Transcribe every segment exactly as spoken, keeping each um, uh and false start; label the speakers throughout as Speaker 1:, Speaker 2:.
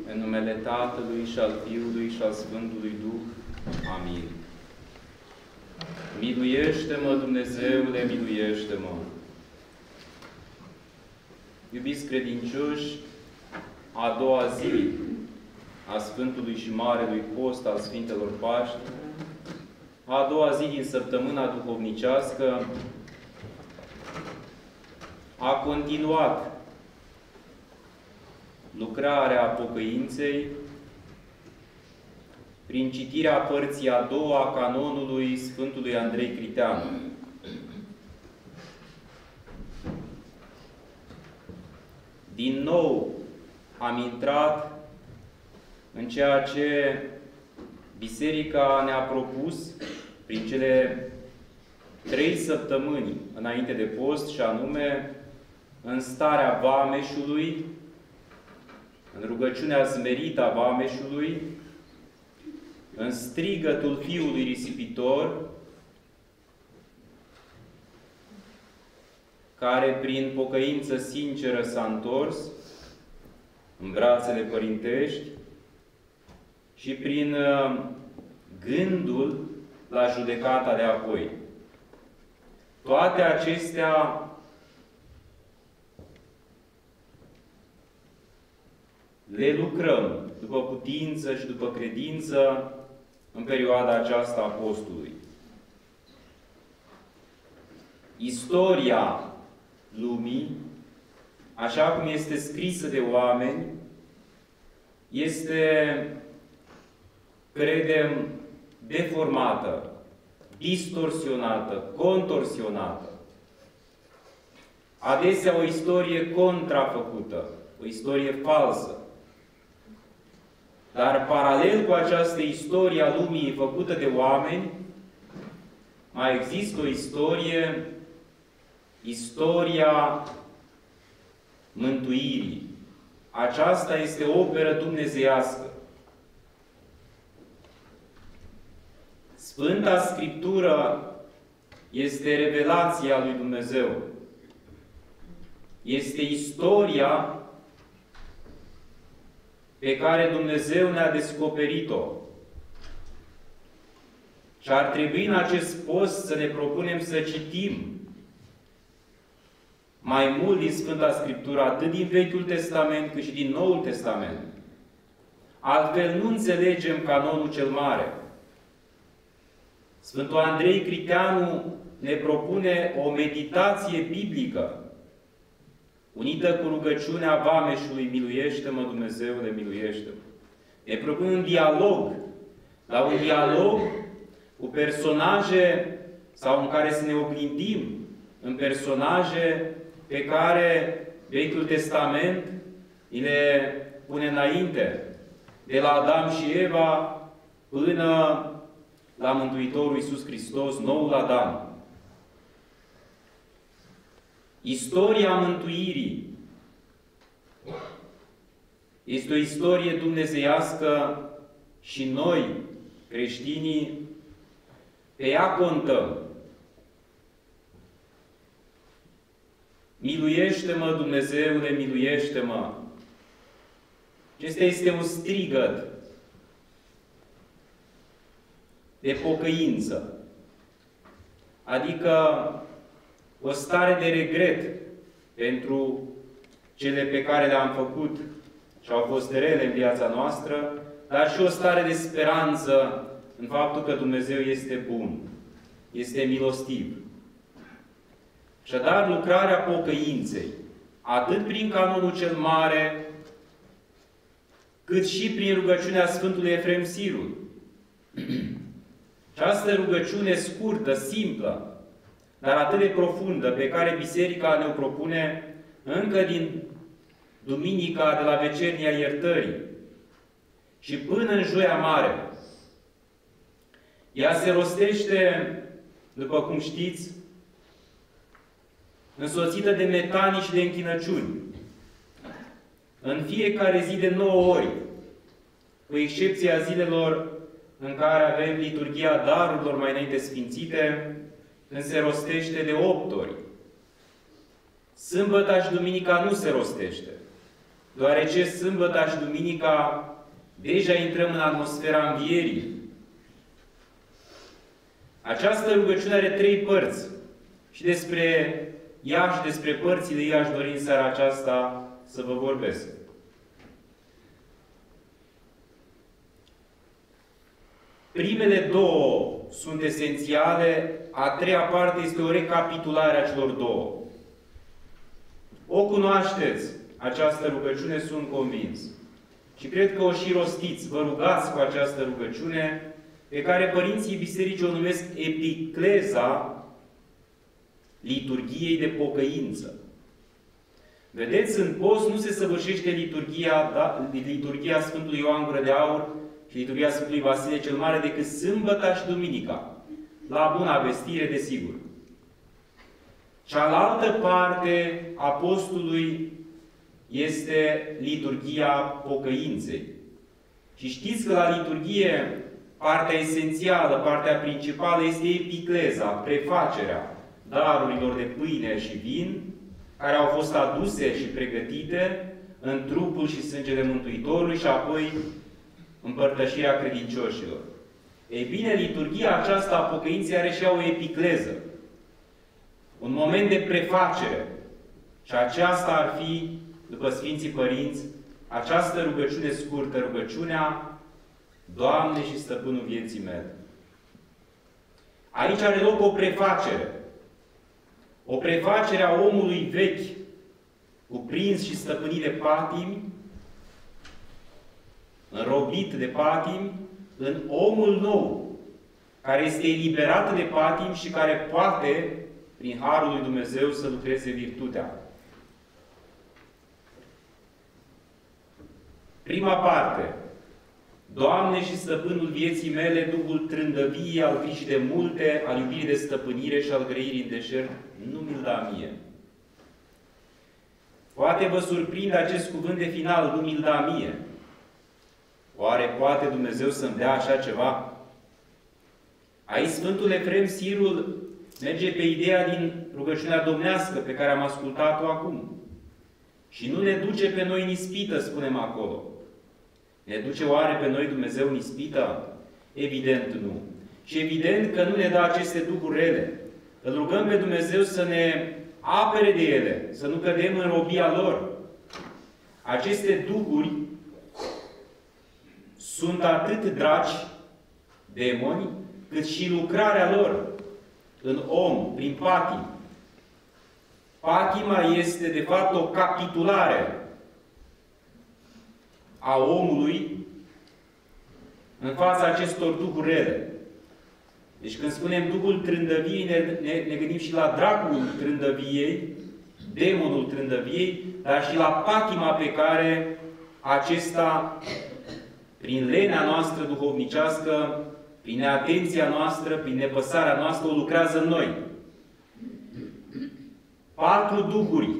Speaker 1: În numele Tatălui și al Fiului și al Sfântului Duh. Amin. Miluiește-mă, Dumnezeule, miluiește-mă! Iubiți credincioși, a doua zi a Sfântului și Marelui Post al Sfintelor Paști, a doua zi din săptămâna duhovnicească, a continuat lucrarea pocăinței prin citirea părții a doua a canonului Sfântului Andrei Criteanu. Din nou am intrat în ceea ce Biserica ne-a propus prin cele trei săptămâni înainte de post, și anume în starea vameșului, în rugăciunea smerită a vameșului, în strigătul Fiului risipitor, care prin pocăință sinceră s-a întors în brațele părintești și prin gândul la judecata de apoi. Toate acestea le lucrăm după putință și după credință în perioada aceasta a postului. Istoria lumii, așa cum este scrisă de oameni, este, credem, deformată, distorsionată, contorsionată. Adesea o istorie contrafăcută, o istorie falsă. Dar paralel cu această istorie a lumii făcută de oameni, mai există o istorie, istoria mântuirii. Aceasta este o operă dumnezeiască. Sfânta Scriptură este revelația lui Dumnezeu. Este istoria pe care Dumnezeu ne-a descoperit-o. Și ar trebui în acest post să ne propunem să citim mai mult din Sfânta Scriptură, atât din Vechiul Testament cât și din Noul Testament. Altfel nu înțelegem canonul cel mare. Sfântul Andrei Criteanu ne propune o meditație biblică unită cu rugăciunea vameșului: miluiește-mă, Dumnezeule, miluiește-mă. Ne propune un dialog, la un dialog cu personaje, sau în care să ne oglindim în personaje pe care Vechiul Testament îi le pune înainte, de la Adam și Eva până la Mântuitorul Iisus Hristos, noul Adam. Istoria mântuirii este o istorie dumnezeiască și noi, creștinii, pe ea contăm. Miluiește-mă, Dumnezeule, miluiește-mă! Acesta este un strigăt de pocăință, adică o stare de regret pentru cele pe care le-am făcut și au fost rele în viața noastră, dar și o stare de speranță în faptul că Dumnezeu este bun, este milostiv. Așadar, lucrarea pocăinței, atât prin canonul cel mare, cât și prin rugăciunea Sfântului Efrem Sirul. Această rugăciune scurtă, simplă, dar atât de profundă, pe care Biserica ne-o propune încă din Duminica de la Vecernia Iertării și până în Joia Mare. Ea se rostește, după cum știți, însoțită de metanii și de închinăciuni. În fiecare zi de nouă ori, cu excepția zilelor în care avem liturghia darurilor mai înainte sfințite, când se rostește de opt ori. Sâmbăta și duminica nu se rostește. deoarece sâmbăta și duminica deja intrăm în atmosfera învierii. Această rugăciune are trei părți și despre ea și despre părțile ei aș dori în seara aceasta să vă vorbesc. Primele două sunt esențiale, a treia parte este o recapitulare a celor două. O cunoașteți, această rugăciune, sunt convins. Și cred că o și rostiți, vă rugați cu această rugăciune, pe care părinții bisericii o numesc epicleza liturgiei de pocăință. Vedeți, în post nu se săvârșește liturgia, da, liturgia Sfântului Ioan Gură de Aur și liturgia Sfântului Vasile cel Mare decât sâmbăta și duminica. La Buna Vestire, desigur. Cealaltă parte a postului este liturgia pocăinței. Și știți că la liturgie partea esențială, partea principală este epicleza, prefacerea darurilor de pâine și vin, care au fost aduse și pregătite în trupul și sângele Mântuitorului și apoi împărtășirea credincioșilor. Ei bine, liturgia aceasta a pocăinței are și ea o epicleză. Un moment de prefacere. Și aceasta ar fi, după Sfinții Părinți, această rugăciune scurtă, rugăciunea Doamne și Stăpânul vieții mele. Aici are loc o prefacere. O prefacere a omului vechi, cuprins și stăpânit de patimi, înrobit de patimi, în omul nou, care este eliberat de patimi și care poate, prin Harul lui Dumnezeu, să lucreze virtutea. Prima parte. Doamne și Stăpânul vieții mele, Duhul trândăviei, al grijii de multe, al iubirii de stăpânire și al grăirii în deșert, nu mi-l da mie. Poate vă surprinde acest cuvânt de final, nu mi-l da mie. Oare poate Dumnezeu să-mi dea așa ceva? Aici Sfântul Efrem Sirul merge pe ideea din rugăciunea domnească pe care am ascultat-o acum. Și nu ne duce pe noi în ispită, spunem acolo. Ne duce oare pe noi Dumnezeu în ispită? Evident nu. Și evident că nu ne dă aceste duhuri rele. Îl rugăm pe Dumnezeu să ne apere de ele, să nu cădem în robia lor. Aceste duhuri sunt atât dragi, demoni, cât și lucrarea lor în om, prin patim. Patima este, de fapt, o capitulare a omului în fața acestor duhuri rele. Deci când spunem Duhul trândăviei, ne, ne, ne gândim și la dracul trândăviei, demonul trândăviei, dar și la patima pe care acesta, prin lenea noastră duhovnicească, prin neatenția noastră, prin nepăsarea noastră, o lucrează în noi. Patru duhuri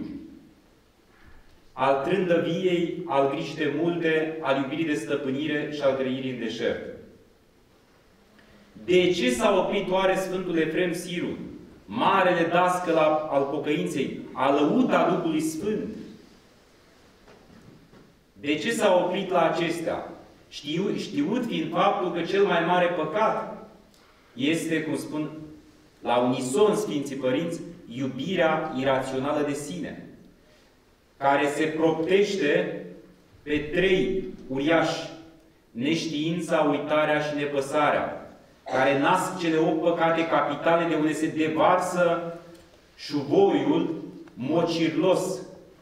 Speaker 1: al trândăviei, al grijii de multe, al iubirii de stăpânire și al grăirii în deșert. De ce s-a oprit oare Sfântul Efrem Sirul, marele dascăl al pocăinței, a lăuta Duhului Sfânt? De ce s-a oprit la acestea? Știu, știut fiind faptul că cel mai mare păcat este, cum spun la unison Sfinții Părinți, iubirea irațională de sine, care se proptește pe trei uriași: neștiința, uitarea și nepăsarea, care nasc cele opt păcate capitale de unde se devarsă șuvoiul mocirlos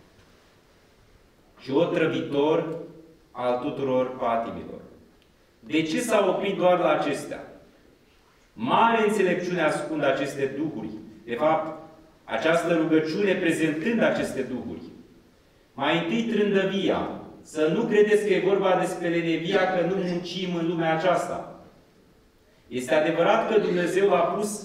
Speaker 1: și otrăvitor al tuturor patimilor. De ce s-a oprit doar la acestea? Mare înțelepciune ascund aceste duhuri. De fapt, această rugăciune prezentând aceste duhuri. Mai întâi trândăvia. Să nu credeți că e vorba despre lenevia, că nu muncim în lumea aceasta. Este adevărat că Dumnezeu l-a pus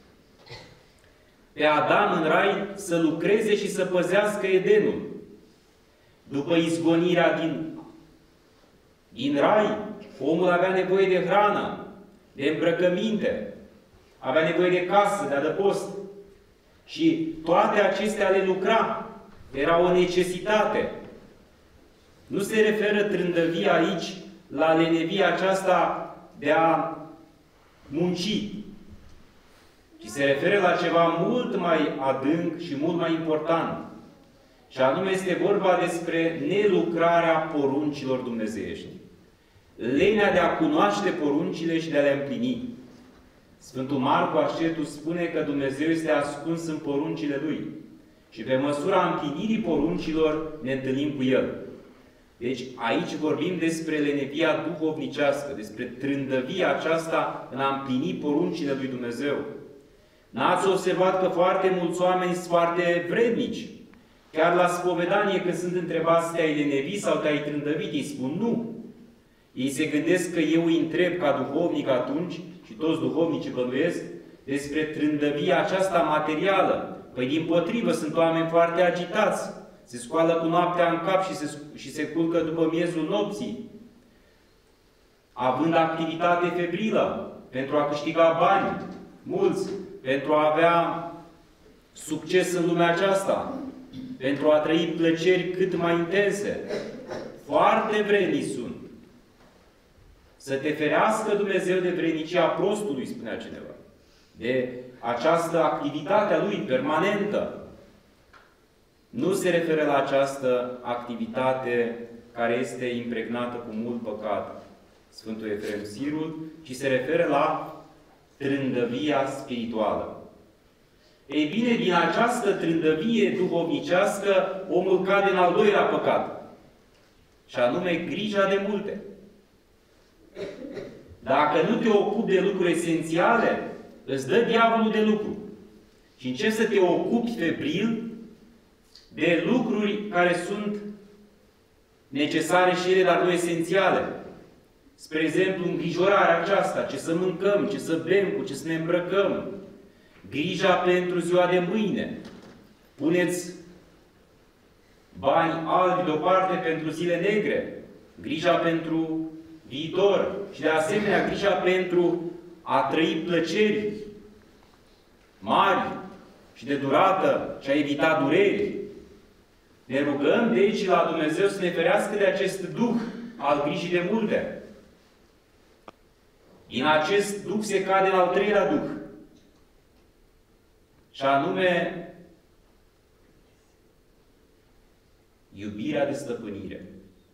Speaker 1: pe Adam în rai să lucreze și să păzească Edenul. După izgonirea din, din rai, omul avea nevoie de hrană, de îmbrăcăminte, avea nevoie de casă, de adăpost. Și toate acestea le lucra. Era o necesitate. Nu se referă trândăvia aici la lenevia aceasta de a munci, ci se referă la ceva mult mai adânc și mult mai important. Și anume este vorba despre nelucrarea poruncilor dumnezeiești. Lenea de a cunoaște poruncile și de a le împlini. Sfântul Marcu Ascetul spune că Dumnezeu este ascuns în poruncile Lui. Și pe măsura împlinirii poruncilor ne întâlnim cu El. Deci aici vorbim despre lenevia duhovnicească, despre trândăvia aceasta în a împlini poruncile lui Dumnezeu. N-ați observat că foarte mulți oameni sunt foarte vrednici? Chiar la spovedanie, când sunt întrebați, te-ai lenevit sau te-ai trândăvit, ei spun nu. Ei se gândesc că eu îi întreb ca duhovnic atunci, și toți duhovnicii bănuiesc, despre trândăvia aceasta materială. Păi dimpotrivă, sunt oameni foarte agitați. Se scoală cu noaptea în cap și se, și se culcă după miezul nopții, având activitate febrilă pentru a câștiga bani, mulți, pentru a avea succes în lumea aceasta, pentru a trăi plăceri cât mai intense. Foarte vrednici sunt. Să te ferească Dumnezeu de vrednicia prostului, spunea cineva, de această activitate a lui permanentă. Nu se referă la această activitate care este impregnată cu mult păcat, Sfântul Efrem Sirul, ci se referă la trândăvia spirituală. Ei bine, din această trândăvie duhovnicească, omul cade în al doilea păcat, și anume grija de multe. Dacă nu te ocupi de lucruri esențiale, îți dă diavolul de lucru. Și începi să te ocupi febril de lucruri care sunt necesare și ele, dar nu esențiale. Spre exemplu, îngrijorarea aceasta, ce să mâncăm, ce să bem, cu ce să ne îmbrăcăm. Grija pentru ziua de mâine. Puneți bani albi deoparte pentru zile negre. Grija pentru viitor. Și de asemenea, grija pentru a trăi plăceri mari și de durată și a evita dureri. Ne rugăm deci la Dumnezeu să ne ferească de acest duh al grijii de multe. Din acest duh se cade în al treilea duh, și anume iubirea de stăpânire.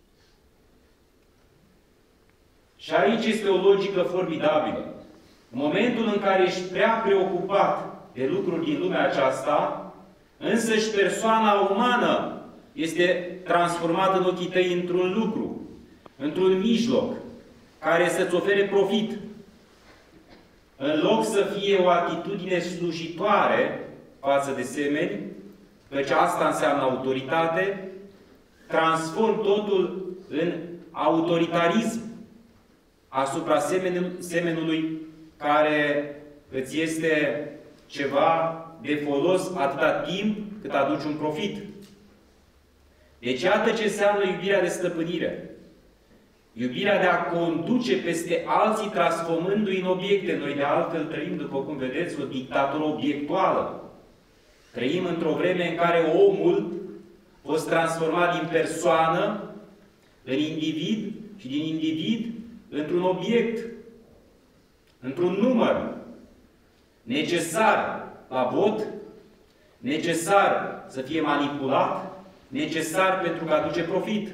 Speaker 1: Și aici este o logică formidabilă. În momentul în care ești prea preocupat de lucruri din lumea aceasta, însăși persoana umană este transformată în ochii tăi într-un lucru, într-un mijloc, care să-ți ofere profit. În loc să fie o atitudine slujitoare față de semeni, căci asta înseamnă autoritate, transform totul în autoritarism asupra semenului care îți este ceva de folos atâta timp cât aduci un profit. Deci iată ce înseamnă iubirea de stăpânire. Iubirea de a conduce peste alții, transformându-i în obiecte. Noi de altfel trăim, după cum vedeți, o dictatură obiectuală. Trăim într-o vreme în care omul a fost transformat din persoană în individ și din individ într-un obiect, într-un număr necesar la vot, necesar să fie manipulat, necesar pentru că aduce profit.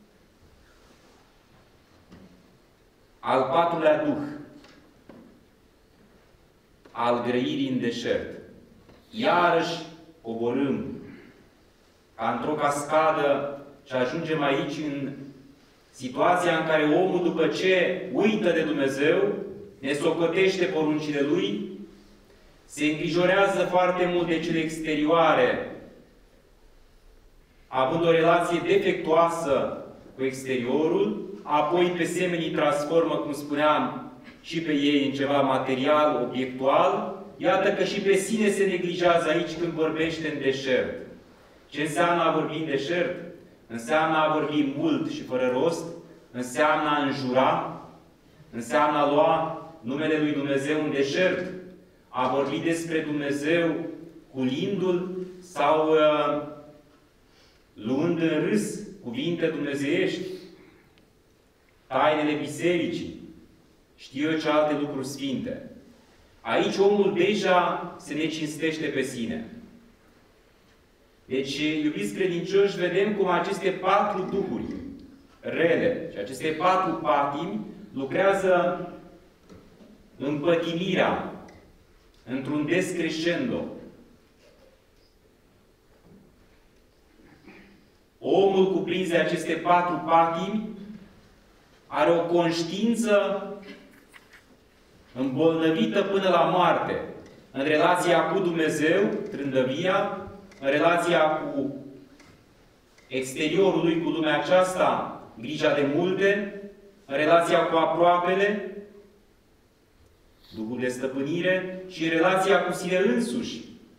Speaker 1: Al patrulea duh, al grăirii în deșert. Iarăși coborâm ca într-o cascadă și ajungem aici în situația în care omul, după ce uită de Dumnezeu, ne socotește poruncile Lui, se îngrijorează foarte mult de cele exterioare, având o relație defectuoasă cu exteriorul, apoi pe semenii transformă, cum spuneam, și pe ei în ceva material, obiectual. Iată că și pe sine se neglijează aici când vorbește în deșert. Ce înseamnă a vorbi în deșert? Înseamnă a vorbi mult și fără rost, înseamnă a înjura, înseamnă a lua numele lui Dumnezeu în deșert, a vorbi despre Dumnezeu culindu-L sau uh, luând în râs cuvinte dumnezeiești, tainele bisericii, știu eu ce alte lucruri sfinte. Aici omul deja se necinstește pe sine. Deci, iubiți credincioși, vedem cum aceste patru duhuri rele și aceste patru patimi lucrează împătimirea într-un descrescendo. Omul cuprins de aceste patru patimi are o conștiință îmbolnăvită până la moarte în relația cu Dumnezeu, trândăvia, în relația cu exteriorul lui, cu lumea aceasta, grija de multe, în relația cu aproapele, duhul de stăpânire, și în relația cu sine însuși.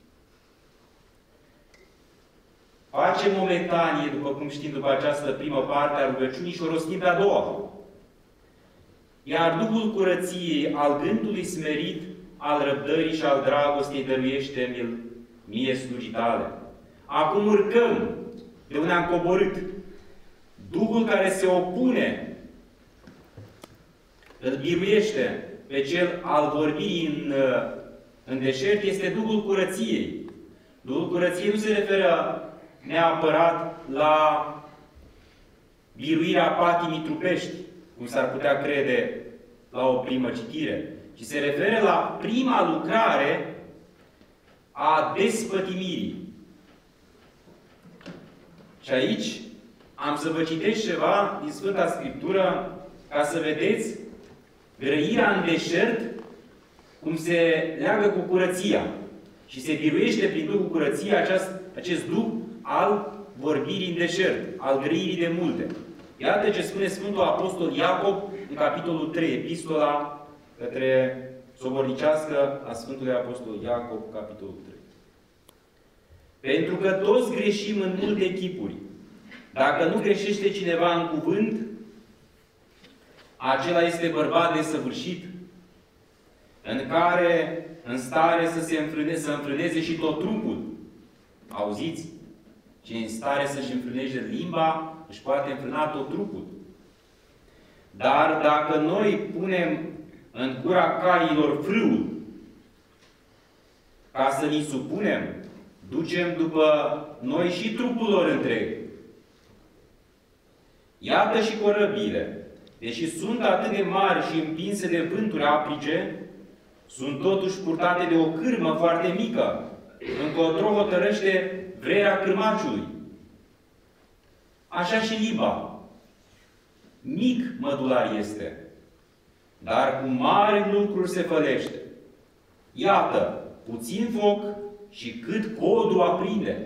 Speaker 1: Facem momentanie, după cum știm, după această primă parte a rugăciunii și o rostim pe a doua. Iar Duhul curăției, al gândului smerit, al răbdării și al dragostei dăruiește-mi-l mie slujii tale. Acum urcăm de unde am coborât. Duhul care se opune îl biruiește pe cel al vorbirii în, în deșert, este Duhul curăției. Duhul curăției nu se referă neapărat la biruirea patimii trupești, cum s-ar putea crede la o primă citire, ci se referă la prima lucrare a despătimirii. Și aici am să vă citesc ceva din Sfânta Scriptură ca să vedeți grăirea în deșert cum se leagă cu curăția și se biruiește prin Duhul curăției acest, acest Duh al vorbirii în deșert, al grăirii de multe. Iată ce spune Sfântul Apostol Iacob în capitolul trei, epistola către sobornicească a Sfântului Apostol Iacob, capitolul trei. Pentru că toți greșim în multe chipuri. Dacă nu greșește cineva în cuvânt, acela este bărbat desăvârșit, în care, în stare să se înfrâne, să înfrâneze și tot trupul. Auziți? Cine în stare să-și înfrâneze limba, își poate înfrâna tot trupul. Dar dacă noi punem în gura cailor frâul, ca să ni supunem, ducem după noi și trupul lor întreg. Iată și corăbile, deși sunt atât de mari și împinse de vânturi aprice, sunt totuși purtate de o cârmă foarte mică, încotro hotărăște vrerea cârmaciului. Așa și limba. Mic mădular este, dar cu mari lucruri se fălește. Iată, puțin foc și cât codul aprinde.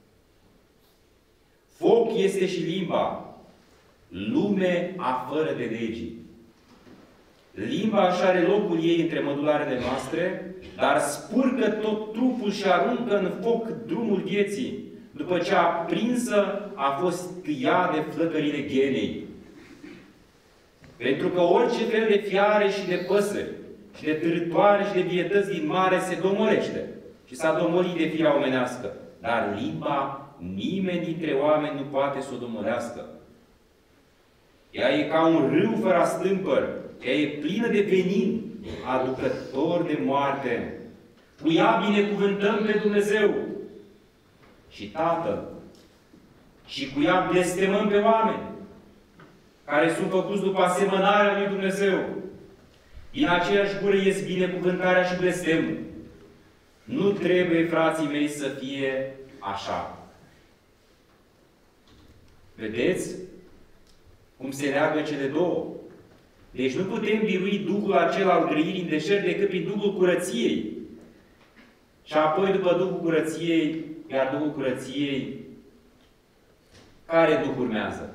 Speaker 1: Foc este și limba, lume afară de legii. Limba așa are locul ei între mădularele noastre, dar spurcă tot trupul și aruncă în foc drumul vieții, după ce aprinsă a fost ea de flăcările ghenei. Pentru că orice fel de fiare și de păsări, și de târătoare și de vietăți din mare se domolește și s-a domolit de firea omenească. Dar limba nimeni dintre oameni nu poate să o domolească. Ea e ca un râu fără stâmpăr, ea e plină de venin, aducător de moarte. Cu ea binecuvântăm pe Dumnezeu și Tatăl. Și cu ea blestemăm pe oameni, care sunt făcuți după asemănarea lui Dumnezeu. Din aceeași gură ies binecuvântarea și blestemul. Nu trebuie, frații mei, să fie așa. Vedeți cum se leagă cele două? Deci nu putem birui Duhul acela al grăirii în deșert decât prin Duhul curăției. Și apoi, după Duhul curăției, iar Duhul curăției, care Duh urmează?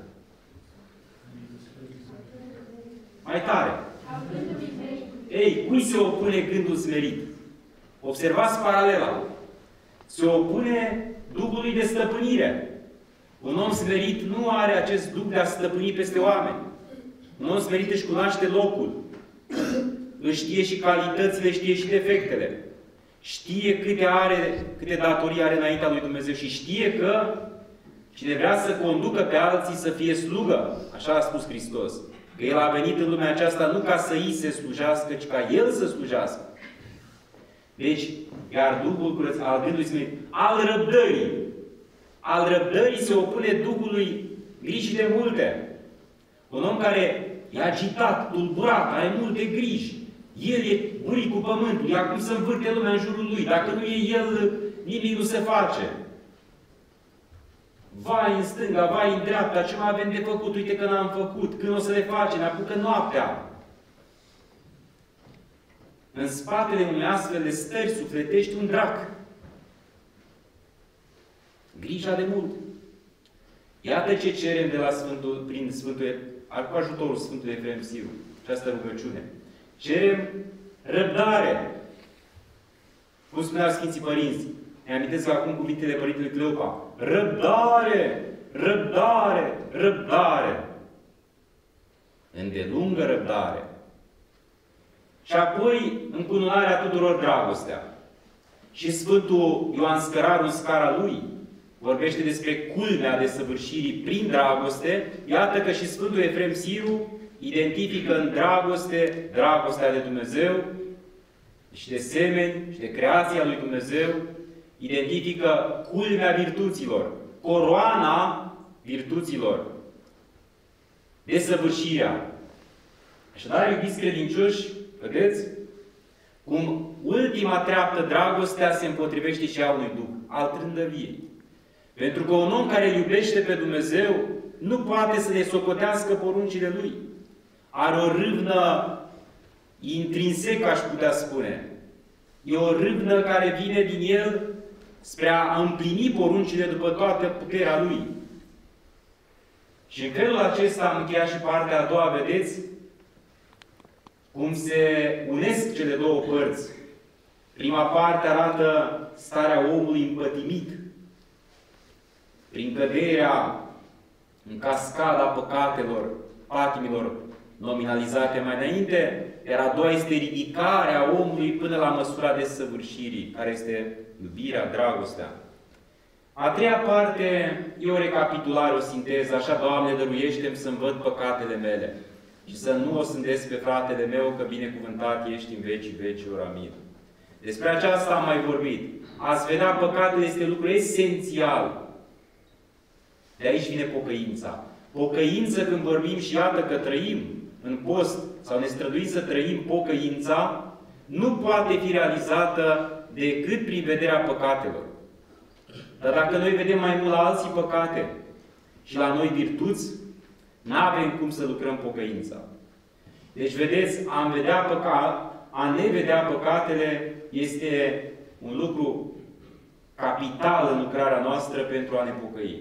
Speaker 1: Mai tare. Ei, cui se opune gândul smerit? Observați paralela. Se opune Duhului de stăpânire. Un om smerit nu are acest Duh de a stăpâni peste oameni. Un om smerit își cunoaște locul. Își știe și calitățile, știe și defectele. Știe câte, are, câte datorii are înaintea lui Dumnezeu și știe că Cine vrea să conducă pe alții să fie slugă, așa a spus Hristos, că El a venit în lumea aceasta nu ca să îi se slujească, ci ca El să slujească. Deci, iar Duhul curăț, al gândului sfânt, al răbdării. Al răbdării se opune Duhului grijii de multe. Un om care e agitat, tulburat, are multe griji. El e buricul pământului, acum să învârte lumea în jurul lui. Dacă nu e el, nimic nu se face. Vai în stânga, vai în dreapta, ce mai avem de făcut? Uite că n-am făcut. Când o să le facem? Ne apucă noaptea. În spatele unei astfel de stări sufletești un drac. Grija de mult. Iată ce cerem de la Sfântul, prin Sfântul, cu ajutorul Sfântului Efrem Siru, această rugăciune. Cerem răbdare. Cum spuneau Sfinții Părinți, ne amintesc acum cuvintele Părintelui Cleopa. Răbdare! Răbdare! Răbdare! Îndelungă răbdare. Și apoi încununarea tuturor dragostea. Și Sfântul Ioan Scăraru, în scara lui, vorbește despre culmea desăvârșirii prin dragoste. Iată că și Sfântul Efrem Siru identifică în dragoste dragostea de Dumnezeu și de semeni și de creația lui Dumnezeu. Identifică culmea virtuților, coroana virtuților, desăvârșirea. Așadar, iubiți credincioși, vedeți cum ultima treaptă, dragostea, se împotrivește și a unui duh, al trândăviei. Pentru că un om care îl iubește pe Dumnezeu nu poate să ne socotească poruncile Lui. Are o râvnă intrinsecă, aș putea spune. E o râvnă care vine din el spre a împlini poruncile după toată puterea Lui. Și în felul acesta am încheiat și partea a doua, vedeți? Cum se unesc cele două părți. Prima parte arată starea omului împătimit, prin căderea în cascada păcatelor, patimilor nominalizate mai înainte, iar a doua este ridicarea omului până la măsura desăvârșirii, care este iubirea, dragostea. A treia parte e o recapitulare, o sinteză, așa, Doamne, dăruiește-mi să-mi văd păcatele mele și să nu o sândesc pe fratele meu, că binecuvântat ești în vecii vecilor. Amin. Despre aceasta am mai vorbit. A-ți vedea păcatele este lucru esențial. De aici vine pocăința. Pocăință, când vorbim și iată că trăim în post sau ne străduim să trăim pocăința, nu poate fi realizată decât prin vederea păcatelor. Dar dacă noi vedem mai mult la alții păcate și la noi virtuți, nu avem cum să lucrăm pocăința. Deci, vedeți, a vedea păcat, a ne vedea păcatele este un lucru capital în lucrarea noastră pentru a ne pocăi.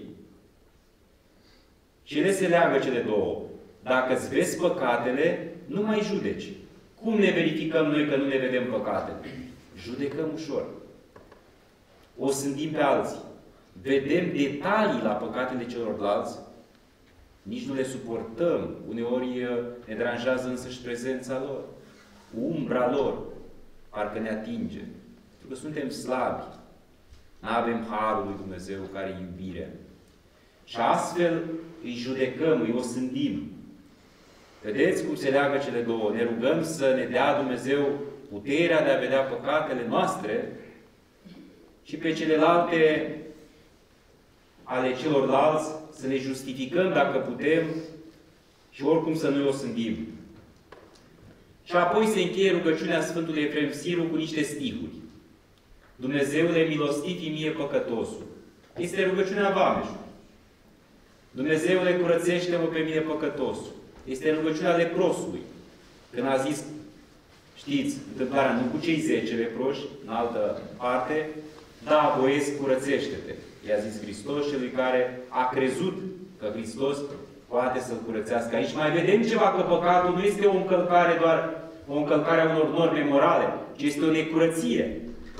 Speaker 1: Și ele se leagă cele două. Dacă îți vezi păcatele, nu mai judeci. Cum ne verificăm noi că nu ne vedem păcatele? Judecăm ușor. O sândim pe alții. Vedem detalii la păcatele celorlalți, nici nu le suportăm. Uneori ne deranjează însăși prezența lor. Umbra lor parcă ne atinge. Pentru că suntem slabi. Nu avem harul lui Dumnezeu care e iubirea. Și astfel îi judecăm, îi osândim. Vedeți cum se leagă cele două. Ne rugăm să ne dea Dumnezeu puterea de a vedea păcatele noastre și pe celelalte ale celorlalți să le justificăm dacă putem și oricum să nu-i osândim. Și apoi se încheie rugăciunea Sfântului Efrem Siru cu niște stihuri. Dumnezeule, milostivi mie păcătosul. Este rugăciunea vameșului. Dumnezeule, curățește-mă pe mine păcătosul. Este rugăciunea leprosului. Când a zis, știți, întâmplarea nu cu cei zece leproși, în altă parte, da, voiesc, curățește-te. I-a zis Hristos celui care a crezut că Hristos poate să-l curățească. Aici mai vedem ceva, că păcatul nu este o încălcare doar o încălcare a unor norme morale, ci este o necurăție.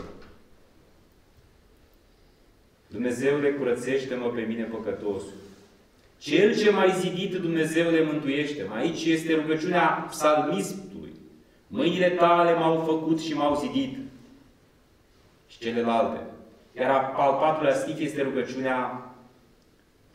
Speaker 1: Dumnezeule, curățește-mă pe mine păcătosul. Cel ce m-ai zidit, Dumnezeule, mântuiește-mă. Aici este rugăciunea psalmistului. Mâinile tale m-au făcut și m-au zidit. Și celelalte. Iar al patrulea stih este rugăciunea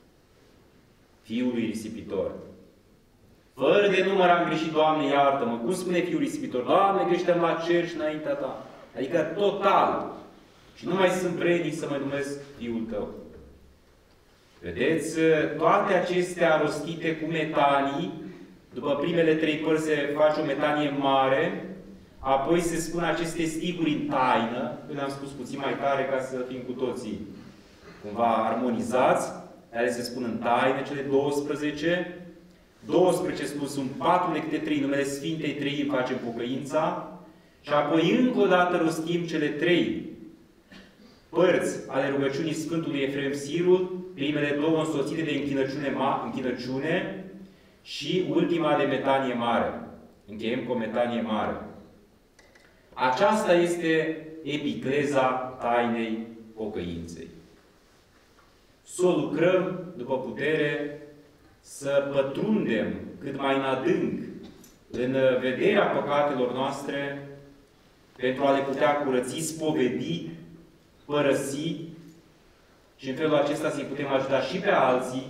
Speaker 1: fiului risipitor. Fără de număr am greșit, Doamne, iartă-mă. Cum spune fiul risipitor? Doamne, greșeam la cer și înaintea Ta. Adică total. Și nu mai sunt vrednic să mă numesc fiul Tău. Vedeți, toate acestea rostite cu metanii, după primele trei părți se face o metanie mare, apoi se spun aceste stihuri în taină, eu le-am spus puțin mai tare ca să fim cu toții cumva armonizați, care se spun în taină, cele douăsprezece. douăsprezece spus sunt patru câte trei, numele Sfintei Treimi facem pocăința, și apoi încă o dată rostim cele trei părți ale rugăciunii Sfântului Efrem Sirul, primele două însoțite de închinăciune, închinăciune și ultima de metanie mare. Încheiem cu o metanie mare. Aceasta este epicleza tainei pocăinței. Să o lucrăm după putere, să pătrundem cât mai în adânc în vederea păcatelor noastre, pentru a le putea curăți, spovedi, părăsi și în felul acesta să-i putem ajuta și pe alții.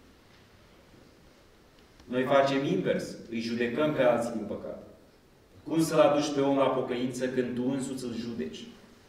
Speaker 1: Noi facem invers, îi judecăm pe alții din păcat. Cum să-l aduci pe om la pocăință când tu însuți îl judeci?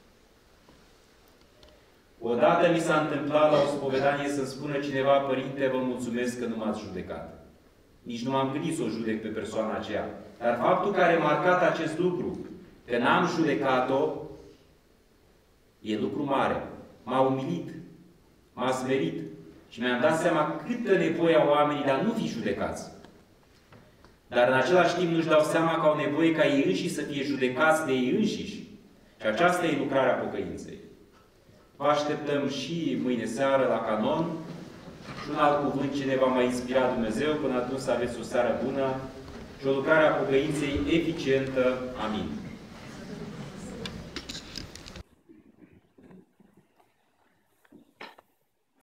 Speaker 1: Odată mi s-a întâmplat la o spovedanie să-mi spună cineva: Părinte, vă mulțumesc că nu m-ați judecat. Nici nu m-am gândit să o judec pe persoana aceea. Dar faptul că a remarcat acest lucru, că n-am judecat-o, e lucru mare. M-a umilit, m-a smerit și mi-am dat seama câtă nevoie au oamenii de a nu fi judecați. Dar în același timp nu-și dau seama că au nevoie ca ei înșiși să fie judecați de ei înșiși. Și aceasta e lucrarea pocăinței. Vă așteptăm și mâine seară la canon și un alt cuvânt ce ne va mai inspira Dumnezeu. Până atunci să aveți o seară bună și o lucrare a pocăinței eficientă. Amin.